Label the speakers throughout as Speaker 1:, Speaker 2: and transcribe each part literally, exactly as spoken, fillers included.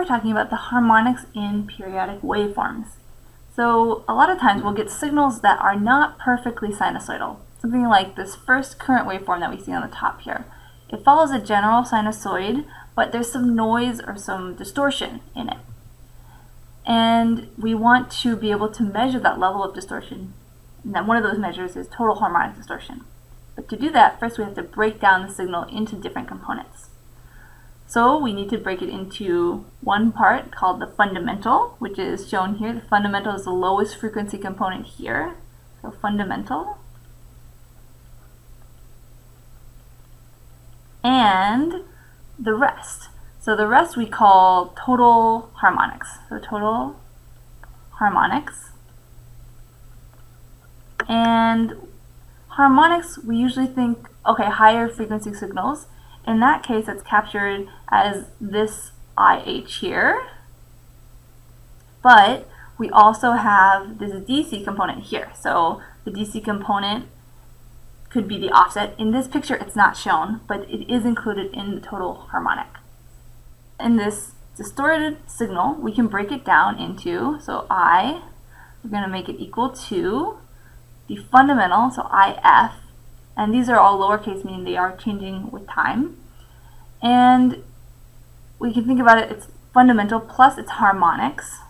Speaker 1: talking about the harmonics in periodic waveforms. So a lot of times we'll get signals that are not perfectly sinusoidal. Something like this first current waveform that we see on the top here. It follows a general sinusoid, but there's some noise or some distortion in it. And we want to be able to measure that level of distortion. And then one of those measures is total harmonic distortion. But to do that, first we have to break down the signal into different components. So we need to break it into one part called the fundamental, which is shown here. The fundamental is the lowest frequency component here. So fundamental. And the rest. So the rest we call total harmonics. So total harmonics. And harmonics, we usually think, okay, higher frequency signals. In that case, it's captured as this I H here. But we also have this D C component here. So the D C component could be the offset. In this picture, it's not shown, but it is included in the total harmonic. In this distorted signal, we can break it down into, so I, we're going to make it equal to the fundamental, so I F, and these are all lowercase, meaning they are changing with time. And we can think about it, it's fundamental plus its harmonics.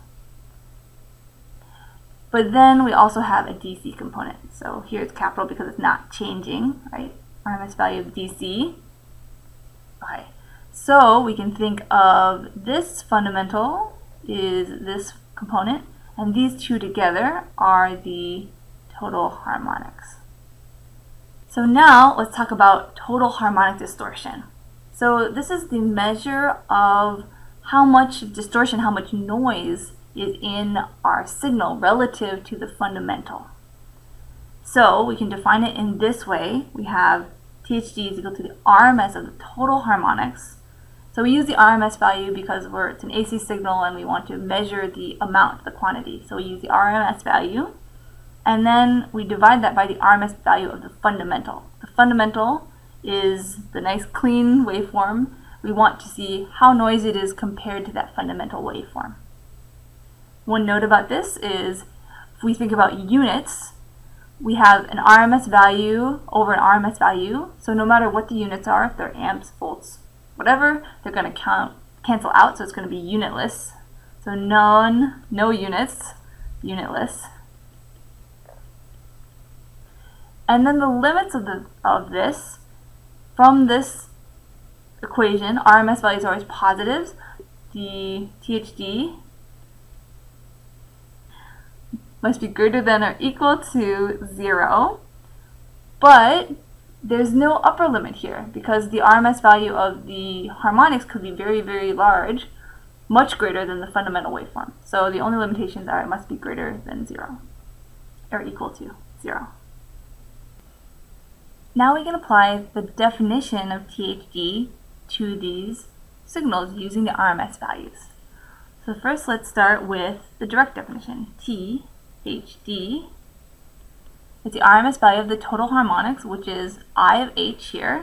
Speaker 1: But then we also have a D C component. So here it's capital because it's not changing, right? R M S value of D C. Okay. So we can think of this fundamental is this component, and these two together are the total harmonics. So now let's talk about total harmonic distortion. So this is the measure of how much distortion, how much noise is in our signal relative to the fundamental. So we can define it in this way. We have T H D is equal to the R M S of the total harmonics. So we use the R M S value because we're, it's an A C signal and we want to measure the amount, the quantity. So we use the R M S value, and then we divide that by the R M S value of the fundamental. The fundamental is the nice clean waveform. We want to see how noisy it is compared to that fundamental waveform. One note about this is if we think about units, we have an R M S value over an R M S value. So no matter what the units are, if they're amps, volts, whatever, they're going to count cancel out, so it's going to be unitless. So none, no units, unitless. And then the limits of the of this, from this equation, R M S value is always positives. The T H D must be greater than or equal to zero, but there's no upper limit here because the R M S value of the harmonics could be very, very large, much greater than the fundamental waveform. So the only limitations are it must be greater than zero, or equal to zero. Now we can apply the definition of T H D to these signals using the R M S values. So first let's start with the direct definition. T H D is the R M S value of the total harmonics, which is I of H here,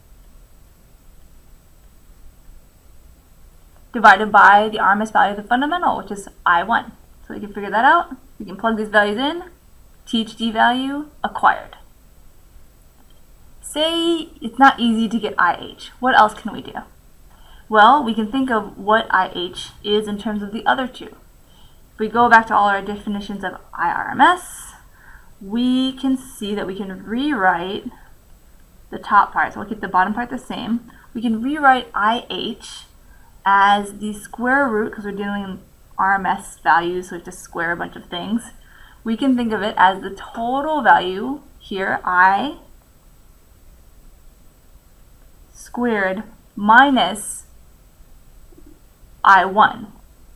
Speaker 1: divided by the R M S value of the fundamental, which is I one. So we can figure that out. We can plug these values in. T H D value acquired. Say it's not easy to get I H. What else can we do? Well, we can think of what I H is in terms of the other two. If we go back to all our definitions of I R M S, we can see that we can rewrite the top part. So we'll keep the bottom part the same. We can rewrite I H as the square root, because we're dealing in R M S values, so we have to square a bunch of things. We can think of it as the total value here, I squared minus I one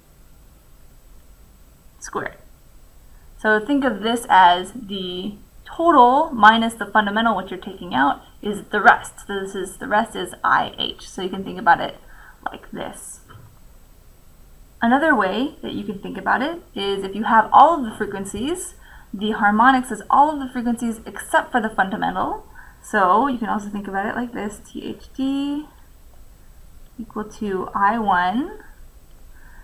Speaker 1: squared. So think of this as the total minus the fundamental, which you're taking out, is the rest. So this is the rest is I H. So you can think about it like this. Another way that you can think about it is if you have all of the frequencies, the harmonics is all of the frequencies except for the fundamental. So you can also think about it like this, T H D equal to I one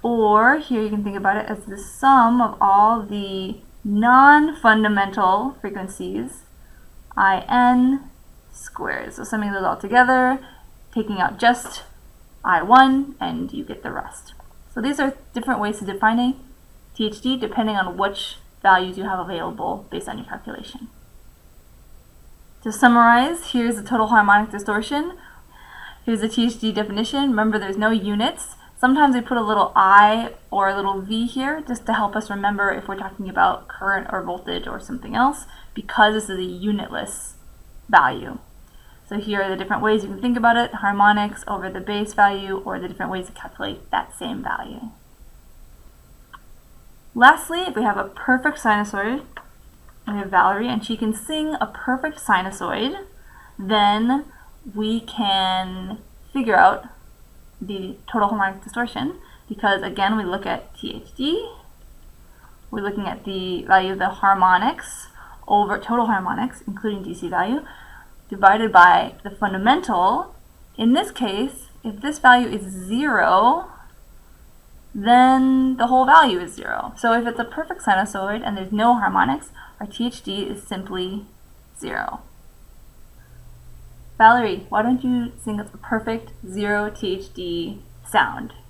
Speaker 1: Or here you can think about it as the sum of all the non-fundamental frequencies, I N squared. So summing those all together, taking out just I one, and you get the rest. So these are different ways of defining T H D depending on which values you have available based on your calculation. To summarize, here's the total harmonic distortion. Here's the T H D definition. Remember, there's no units. Sometimes we put a little I or a little V here just to help us remember if we're talking about current or voltage or something else, because this is a unitless value. So here are the different ways you can think about it: harmonics over the base value, or the different ways to calculate that same value. Lastly, if we have a perfect sinusoid, we have Valerie, and she can sing a perfect sinusoid, then we can figure out the total harmonic distortion, because again we look at T H D, we're looking at the value of the harmonics over total harmonics, including D C value, divided by the fundamental. In this case, if this value is zero, then the whole value is zero. So if it's a perfect sinusoid and there's no harmonics, our T H D is simply zero. Valerie, why don't you sing a perfect zero T H D sound?